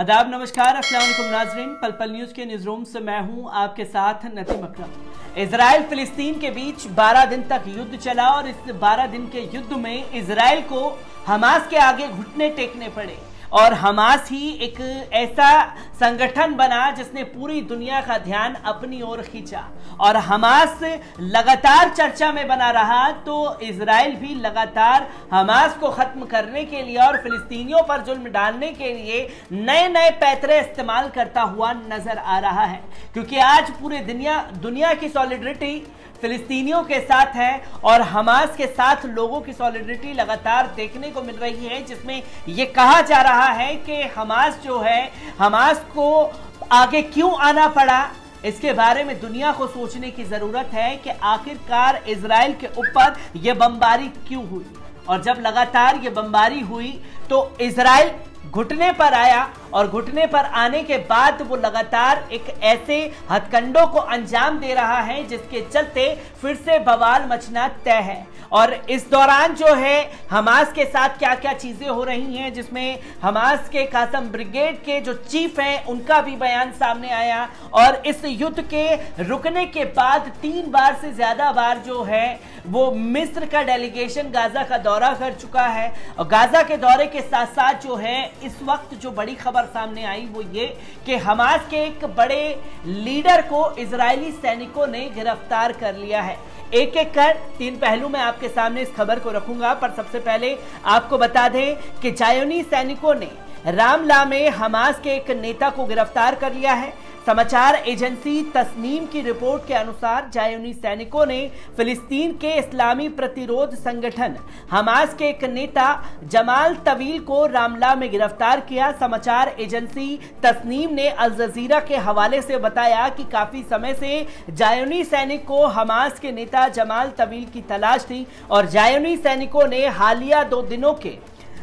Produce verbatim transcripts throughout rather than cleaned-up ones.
आदाब, नमस्कार, अस्सलाम वालेकुम नाज़रीन। पल पल न्यूज़ के न्यूज़ रूम से मैं हूं आपके साथ नतीम अकरम। इजराइल फिलिस्तीन के बीच बारह दिन तक युद्ध चला और इस बारह दिन के युद्ध में इजराइल को हमास के आगे घुटने टेकने पड़े और हमास ही एक ऐसा संगठन बना जिसने पूरी दुनिया का ध्यान अपनी ओर खींचा और हमास लगातार चर्चा में बना रहा तो इजराइल भी लगातार हमास को खत्म करने के लिए और फिलिस्तीनियों पर जुल्म डालने के लिए नए नए पैतरे इस्तेमाल करता हुआ नजर आ रहा है, क्योंकि आज पूरे दुनिया दुनिया की सॉलिडरिटी फिलिस्तीनियों के साथ है और हमास के साथ लोगों की सॉलिडरिटी लगातार देखने को मिल रही है, जिसमें यह कहा जा रहा है कि हमास जो है, हमास को आगे क्यों आना पड़ा, इसके बारे में दुनिया को सोचने की जरूरत है कि आखिरकार इजराइल के ऊपर यह बमबारी क्यों हुई। और जब लगातार यह बमबारी हुई तो इजराइल घुटने पर आया और घुटने पर आने के बाद वो लगातार एक ऐसे हथकंडों को अंजाम दे रहा है जिसके चलते फिर से बवाल मचना तय है। और इस दौरान जो है हमास के साथ क्या क्या चीजें हो रही हैं, जिसमें हमास के कासम ब्रिगेड के जो चीफ हैं उनका भी बयान सामने आया और इस युद्ध के रुकने के बाद तीन बार से ज्यादा बार जो है वो मिस्र का डेलीगेशन गाजा का दौरा कर चुका है। और गाजा के दौरे के साथ साथ जो है इस वक्त जो बड़ी खबर सामने आई वो ये कि हमास के एक बड़े लीडर को इजरायली सैनिकों ने गिरफ्तार कर लिया है। एक एक कर तीन पहलू में आपके सामने इस खबर को रखूंगा, पर सबसे पहले आपको बता दें कि जायोनी सैनिकों ने रामला में हमास के एक नेता को गिरफ्तार कर लिया है। समाचार एजेंसी तस्नीम की रिपोर्ट के अनुसार जायोनी सैनिकों ने फिलिस्तीन के इस्लामी प्रतिरोध संगठन हमास के एक नेता जमाल तवील को रामला में गिरफ्तार किया। समाचार एजेंसी तस्नीम ने अल जजीरा के हवाले से बताया कि काफी समय से जायोनी सैनिक को हमास के नेता जमाल तवील की तलाश थी और जायोनी सैनिकों ने हालिया दो दिनों के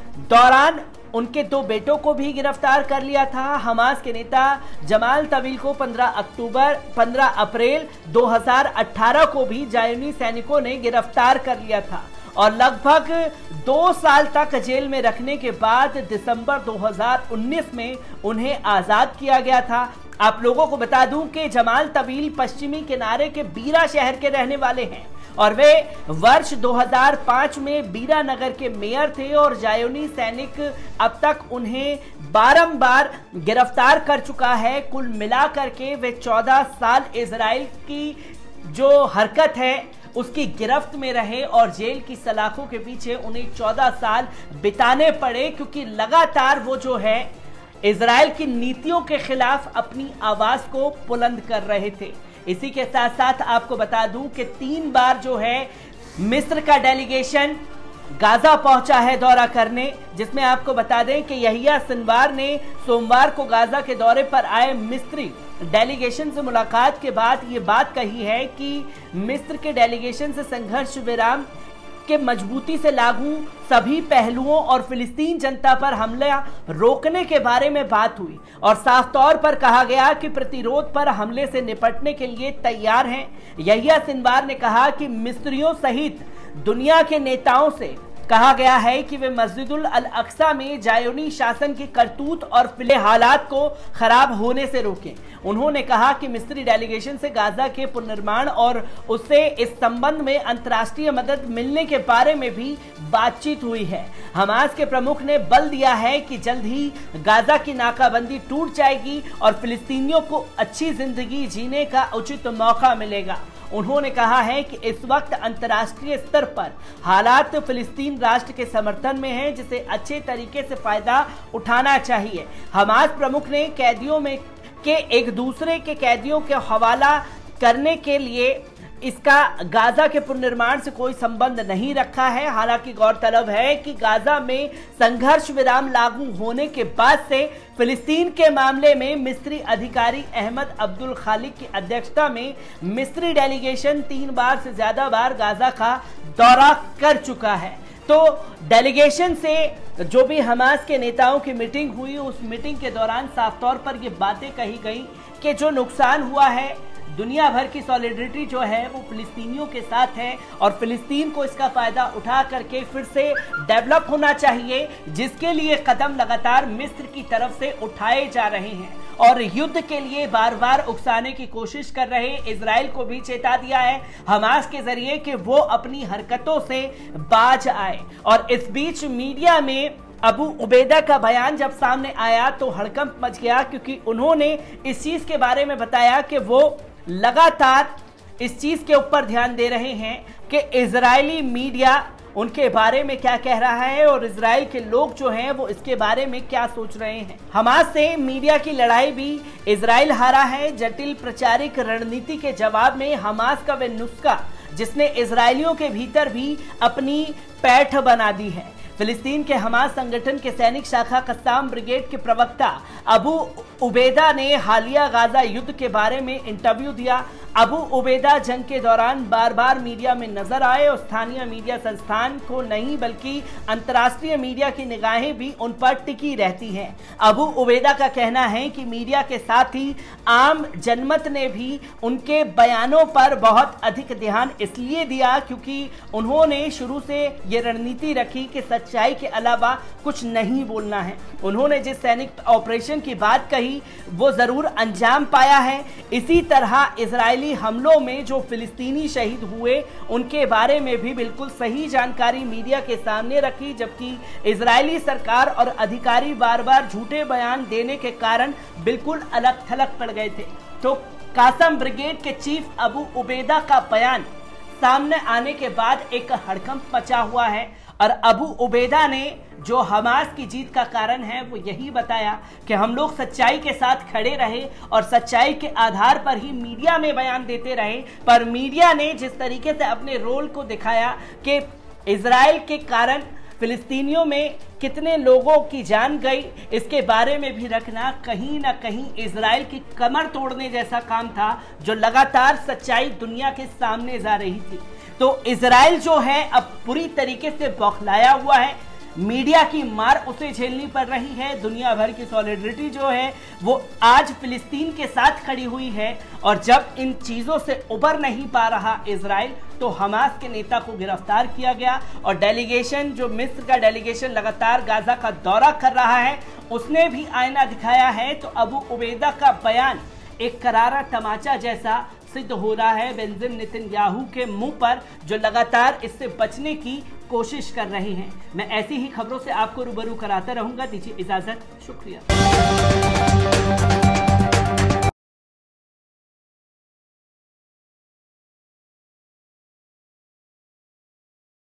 दौरान उनके दो बेटों को भी गिरफ्तार कर लिया था। हमास के नेता जमाल तवील को पंद्रह अक्टूबर पंद्रह अप्रैल दो हज़ार अठारह को भी जायोनी सैनिकों ने गिरफ्तार कर लिया था और लगभग दो साल तक जेल में रखने के बाद दिसंबर दो हज़ार उन्नीस में उन्हें आजाद किया गया था। आप लोगों को बता दूं कि जमाल तवील पश्चिमी किनारे के बीरा शहर के रहने वाले हैं और वे वर्ष दो हज़ार पाँच में बीरा नगर के मेयर थे और जायोनी सैनिक अब तक उन्हें बारंबार गिरफ्तार कर चुका है। कुल मिलाकर के वे चौदह साल इजराइल की जो हरकत है उसकी गिरफ्त में रहे और जेल की सलाखों के पीछे उन्हें चौदह साल बिताने पड़े, क्योंकि लगातार वो जो है इजराइल की नीतियों के खिलाफ अपनी आवाज को बुलंद कर रहे थे। इसी के साथ साथ आपको बता दूं कि तीन बार जो है मिस्र का डेलीगेशन गाजा पहुंचा है दौरा करने, जिसमें आपको बता दें कि यहिया सिनवार ने सोमवार को गाजा के दौरे पर आए मिस्री डेलीगेशन से मुलाकात के बाद ये बात कही है कि मिस्र के डेलीगेशन से संघर्ष विराम के मजबूती से लागू सभी पहलुओं और फिलिस्तीन जनता पर हमला रोकने के बारे में बात हुई और साफ तौर पर कहा गया कि प्रतिरोध पर हमले से निपटने के लिए तैयार हैं। यहिया सिनवार ने कहा कि मिस्रियों सहित दुनिया के नेताओं से कहा गया है कि वे मस्जिदुल अल अक्सा में जायोनी शासन की करतूत और फिले हालात को खराब होने से रोकें। उन्होंने कहा कि मिस्री डेलीगेशन से गाजा के पुनर्निर्माण और उससे इस संबंध में अंतर्राष्ट्रीय मदद मिलने के बारे में भी बातचीत हुई है। हमास के प्रमुख ने बल दिया है कि जल्द ही गाजा की नाकाबंदी टूट जाएगी और फिलिस्तीनियों को अच्छी जिंदगी जीने का उचित मौका मिलेगा। उन्होंने कहा है कि इस वक्त अंतर्राष्ट्रीय स्तर पर हालात फिलिस्तीन राष्ट्र के समर्थन में हैं, जिसे अच्छे तरीके से फायदा उठाना चाहिए। हमास प्रमुख ने कैदियों में के एक दूसरे के कैदियों के हवाला करने के लिए इसका गाजा के पुनर्निर्माण से कोई संबंध नहीं रखा है। हालांकि गौरतलब है कि गाजा में संघर्ष विराम लागू होने के बाद से फिलिस्तीन के मामले में मिस्री अधिकारी अहमद अब्दुल खालिक की अध्यक्षता में मिस्री डेलीगेशन तीन बार से ज्यादा बार गाजा का दौरा कर चुका है। तो डेलीगेशन से जो भी हमास के नेताओं की मीटिंग हुई, उस मीटिंग के दौरान साफ तौर पर यह बातें कही गई कि जो नुकसान हुआ है दुनिया भर की सॉलिडरिटी जो है वो फिलिस्तीनियों के साथ है और फिलिस्तीन को इसका फायदा उठा करके फिर से डेवलप होना चाहिए, जिसके लिए कदम लगातार मिस्र की तरफ से उठाए जा रहे हैं और युद्ध के लिए बार बार उकसाने की कोशिश कर रहे इजराइल को भी चेता दिया है हमास के जरिए कि वो अपनी हरकतों से बाज आए। और इस बीच मीडिया में अबू उबैदा का बयान जब सामने आया तो हड़कंप मच गया, क्योंकि उन्होंने इस चीज के बारे में बताया कि वो लगातार इस चीज के ऊपर ध्यान दे रहे हैं कि इजरायली मीडिया उनके बारे में क्या कह रहा है और इजराइल के लोग जो हैं वो इसके बारे में क्या सोच रहे हैं। हमास से मीडिया की लड़ाई भी इजराइल हारा है। जटिल प्रचारिक रणनीति के जवाब में हमास का वह नुस्खा जिसने इजरायलियों के भीतर भी अपनी पैठ बना दी है। फिलिस्तीन के हमास संगठन के सैनिक शाखा कस्साम ब्रिगेड के प्रवक्ता अबू उबैदा ने हालिया गाजा युद्ध के बारे में इंटरव्यू दिया। अबू उबैदा जंग के दौरान बार बार मीडिया में नजर आए और स्थानीय मीडिया संस्थान को नहीं बल्कि अंतर्राष्ट्रीय मीडिया की निगाहें भी उन पर टिकी रहती हैं। अबू उबैदा का कहना है कि मीडिया के साथ ही आम जनमत ने भी उनके बयानों पर बहुत अधिक ध्यान इसलिए दिया क्योंकि उन्होंने शुरू से ये रणनीति रखी कि सच्चाई के अलावा कुछ नहीं बोलना है। उन्होंने जिस सैनिक ऑपरेशन की बात कही वो जरूर अंजाम पाया है। इसी तरह इजरायली हमलों में जो फिलिस्तीनी शहीद हुए उनके बारे में भी बिल्कुल सही जानकारी मीडिया के सामने रखी, जबकि इजरायली सरकार और अधिकारी बार बार झूठे बयान देने के कारण बिल्कुल अलग थलग पड़ गए थे। तो कासम ब्रिगेड के चीफ अबू उबैदा का बयान सामने आने के बाद एक हड़कंप मचा हुआ है और अबू उबैदा ने जो हमास की जीत का कारण है वो यही बताया कि हम लोग सच्चाई के साथ खड़े रहे और सच्चाई के आधार पर ही मीडिया में बयान देते रहे, पर मीडिया ने जिस तरीके से अपने रोल को दिखाया कि इजराइल के कारण फिलिस्तीनियों में कितने लोगों की जान गई, इसके बारे में भी रखना कहीं ना कहीं इजराइल की कमर तोड़ने जैसा काम था, जो लगातार सच्चाई दुनिया के सामने जा रही थी। तो इजराइल जो है अब पूरी तरीके से बौखलाया हुआ है, मीडिया की मार उसे झेलनी पड़ रही है। दुनिया भर की सॉलिडरिटी जो है वो आज फिलिस्तीन के साथ खड़ी हुई है और जब इन चीजों से उबर नहीं पा रहा इजराइल तो हमास के नेता को गिरफ्तार किया गया और डेलीगेशन जो मिस्र का डेलीगेशन लगातार गाजा का दौरा कर रहा है उसने भी आईना दिखाया है। तो अबू उबैदा का बयान एक करारा तमाचा जैसा सिद्ध हो रहा है बेंजामिन नेतन्याहू के मुंह पर, जो लगातार इससे बचने की कोशिश कर रहे हैं। मैं ऐसी ही खबरों से आपको रूबरू कराता रहूंगा। दीजिए इजाजत, शुक्रिया।